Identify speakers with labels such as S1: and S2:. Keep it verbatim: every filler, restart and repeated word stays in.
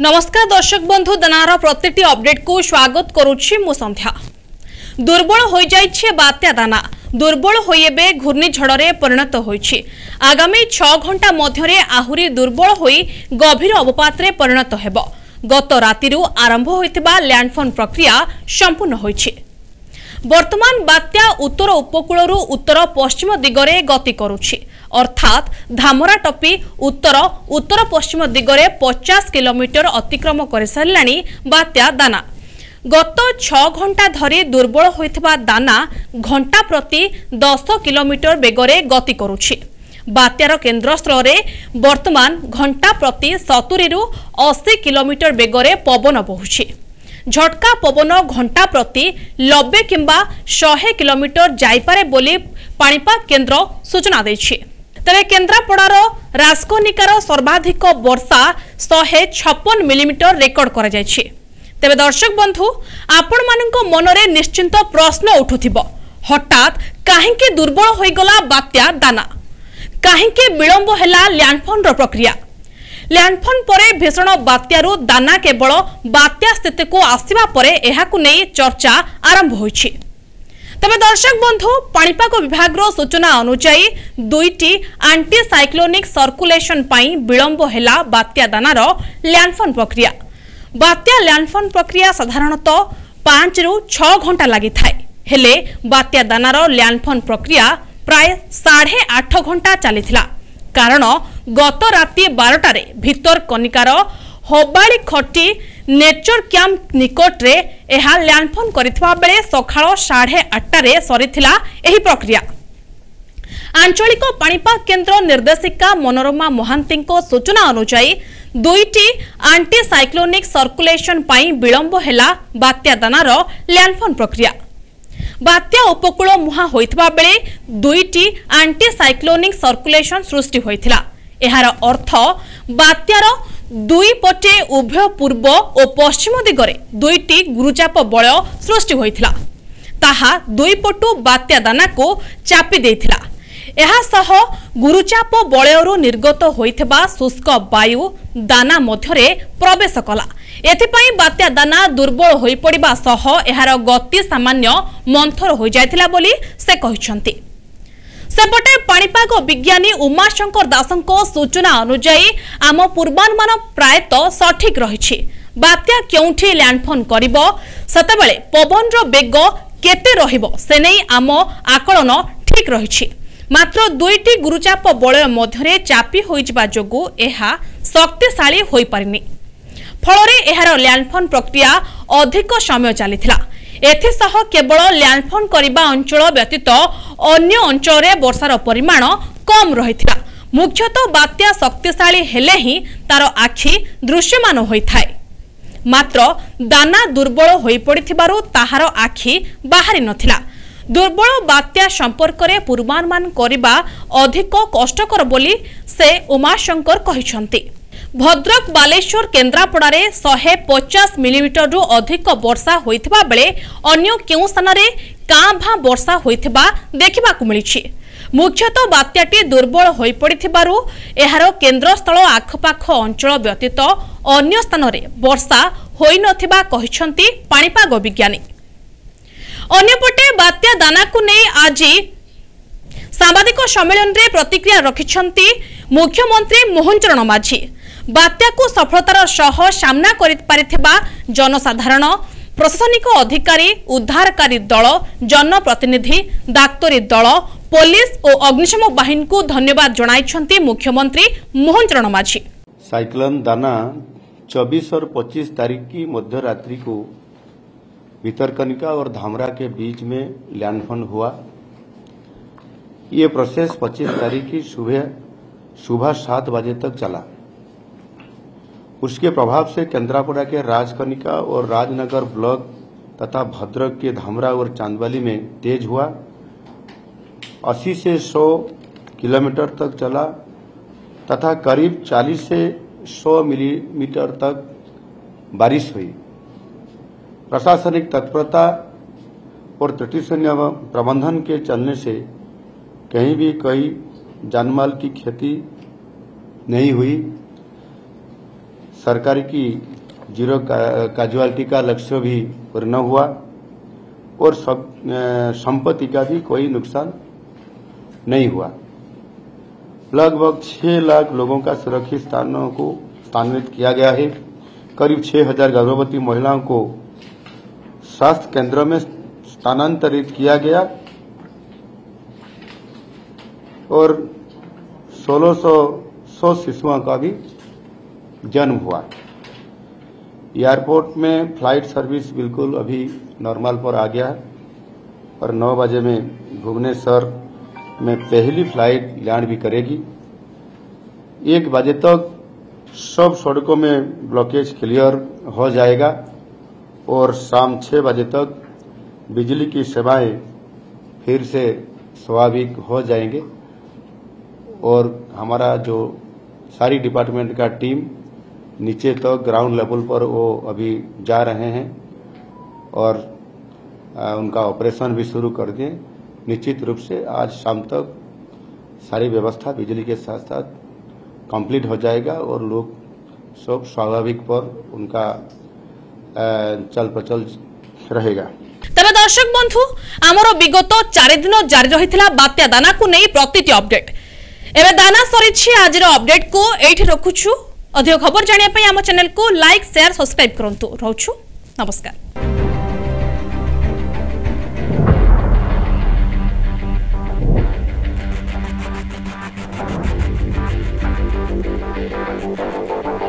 S1: नमस्कार दर्शक बंधु दानार प्रत्येकटी अपडेट को स्वागत करुछि मु संध्या। दुर्बल हो जाइछे बात्या दाना दुर्बल होइबे घूर्णिझड़े परिणत होइछि। आगामी छह घंटा मध्यरे आहुरी दुर्बल होई गभीर अवपात रे परिणत हेबो। गत रातिरु आरंभ होइतिबा लैंडफॉर्म प्रक्रिया संपूर्ण होइछि। वर्तमान बात्या उत्तर उपकूलरू उत्तर पश्चिम दिगरे गति करुछि, अर्थात धामरा टपी उत्तर उत्तर पश्चिम दिगरे पचास किलोमीटर अतिक्रम कर सारिलाणी बात्या दाना। गत छह घंटा धरी दुर्बल होइथिबा दाना घंटा प्रति दस किलोमीटर बेगरे गति करुछि। बात्यार केन्द्रस्थल रे वर्तमान घंटा प्रति सत्तरी रु अस्सी किलोमीटर बेगरे पवन बहुछि। झटका पवन घंटा प्रति नब्बे किंबा सौ किलोमीटर जाइपारे बोली पाणीपाग केन्द्र सूचना दैछि। तेरे केन्द्रापड़ार राजकनिकार सर्वाधिक वर्षा सौ छप्पन मिलीमीटर रेकर्ड करा जायछि। तेबे दर्शक बंधु आपण मानक मनरे निश्चिंत प्रश्न उठुथिबो, हठात काहेकि दुर्बल होइगला बात्या दाना, काहेकि विलंब हैला लैंडफॉर्म रो प्रक्रिया। लैंडफॉर्म परे भीषण बात्यारू दाना केवल बात्या स्थिति को आसिबा परे एहाकु नै चर्चा आरंभ होइछि। तबे दर्शक बंधु पाणीपाग विभाग रो सूचना अनुसार दुईटी एंटी साइक्लोनिक सर्कुलेशन पाई विलंब हैला बात्या दानार लैंडफॉर्म प्रक्रिया। बात्या लैंडफॉर्म प्रक्रिया साधारणतः पांच रु छह घंटा लगी थाए, हेले बात्या दानार लैंडफॉर्म प्रक्रिया प्राय साढ़े आठ घंटा चली। कारण गत राति बारटारे भितर कनिकार होबाड़ी खटी नेचर कैंप निकट रे एहा लैंडफॉर्म करिथवा बेले सखाळ साढ़े आठटारे सरीथिला एही प्रक्रिया। आंचलिक पाणीपाग केन्द्र निर्देशिका मनोरमा महांतीको सूचना अनुसार दुईटी एंटी साइक्लोनिक सर्कुलेशन पाई विलंब हैला बात्या दानार लैंडफॉर्म प्रक्रिया। बात्या उपकूल मुहा होइथबा बेले दुईटी एंटी साइक्लोनिक सर्कुलेशन सृष्टि होइथिला। एहार अर्थ बात्यार दुई पटे उभय पूर्व और पश्चिम दिगरे दुईटी गुरुचाप बलय सृष्टि होइथिला। ताहा दुई पटु बात्या दाना को चापी देइथिला। एहा सह गुरुचाप बलयरू निर्गत होइथिबा शुष्क वायु दाना मध्यरे प्रवेश कला। एथिपाई बात्या दाना दुर्बल होई पड़िबा सह एहार गति सामान्य मंथर हो जायथिला बोली से कहिसंती। सेपटे पाणीपाग विज्ञानी उमाशंकर दासंको सूचना अनुसार आम पूर्वानुमान प्रायतः सठिक रहिछि। बात्या केउठी लैंडफॉर्म करिवो सेतेबेले पवन रो बेग केते रहिवो से नै आम आकलन ठीक रहिछि। मात्र दुईटी गुरुचाप बलय मध्यरे चापी होइजिबा जोगु एहा शक्तिशाली होई पारिनी। फलरे एहार लैंडफॉर्म प्रक्रिया अधिक समय चलीथिला। एथिसह केवल लैंडफॉर्म करिबा अंचल व्यतीत अन्य अंचल रे वर्षार परिमाण कम रहिथिला। मुख्यतः बात्या शक्तिशाली हेले ही तार आखि दृश्यमान होइथाय। मात्र दाना दुर्बल होई पड़िथिबारु ताहार आखि बाहरी नथिला। दुर्बल बात्या संपर्क रे पूर्वानुमान करिबा अधिक कष्टकर बोली से उमाशंकर कहिसंती। भद्रक बालेश्वर केन्द्रापड़ा रे सौ पचास मिलीमीटर रु अधिक वर्षा होइथिबा बेले अन्य केउ स्थान रे कां भा वर्षा होइथिबा देखिबाकु मिलिछि। मुख्यतः बात्याटी दुर्बल होई पड़िथिबारु एहार केन्द्रस्थल आखपाख अंचल व्यतीत अन्य स्थान रे वर्षा होई नथिबा कहिसंती पाणीपाग विज्ञानी। अन्यपटे बात्या दाना को नै आज सांबादिक सम्मेलन रे प्रतिक्रिया रखिछंती मुख्यमंत्री मोहन चरण माझी। बात्या को सफलतार सह सामना करि पारिथिबा जनसाधारण, प्रशासनिक अधिकारी, उद्धारकारी दल, जनप्रतिनिधि, डाक्तरी दल, पुलिस और अग्निशम बाहिनी को धन्यवाद जणाइछंती मुख्यमंत्री मोहन चरण माझी।
S2: साइक्लोन दाना चौबीस और पच्चीस तारीख की मध्य रात्रि को भितरकनिका और धामरा के बीच में लैंडफॉर्म हुआ। ये प्रोसेस पच्चीस तारीख की सुबह सुबह सात बजे तक चला। उसके प्रभाव से केन्द्रापड़ा के राजकनिका और राजनगर ब्लॉक तथा भद्रक के धामरा और चांदवाली में तेज हुआ। अस्सी से सौ किलोमीटर तक चला तथा करीब चालीस से सौ मिलीमीटर तक बारिश हुई। प्रशासनिक तत्परता और त्रुटिशून्य प्रबंधन के चलने से कहीं भी कोई जानमाल की क्षति नहीं हुई। सरकार की जीरो कैजुअलिटी का लक्ष्य भी पूर्ण हुआ और सब संपत्ति का भी कोई नुकसान नहीं हुआ। लगभग छह लाख लोगों का सुरक्षित स्थानों को स्थानांतरित किया गया है। करीब छह हजार गर्भवती महिलाओं को स्वास्थ्य केंद्रों में स्थानांतरित किया गया और सोलह सौ सौ शिशुओं का भी जन्म हुआ। एयरपोर्ट में फ्लाइट सर्विस बिल्कुल अभी नॉर्मल पर आ गया है और नौ बजे में भुवनेश्वर में पहली फ्लाइट लैंड भी करेगी। एक बजे तक सब सड़कों में ब्लॉकेज क्लियर हो जाएगा और शाम छह बजे तक बिजली की सेवाएं फिर से स्वाभाविक हो जाएंगे और हमारा जो सारी डिपार्टमेंट का टीम नीचे तक ग्राउंड लेवल पर वो अभी जा रहे हैं और आ, उनका ऑपरेशन भी शुरू कर दिए। निश्चित रूप से आज शाम तक सारी व्यवस्था बिजली के साथ साथ कंप्लीट हो जाएगा और लोग सब स्वाभाविक पर उनका चल प्रचल रहेगा।
S1: तबे दर्शक बंधु आमर विगत चार दिन जारी रही बात्या दाना को नहीं प्रतिटी अपडेट एवं दाना सरी आज अपडेट को एठी रखुछु। अधिक खबर जानिया आम चैनल को लाइक शेयर सब्सक्राइब करंतु। रहूछु नमस्कार।
S3: Thank you.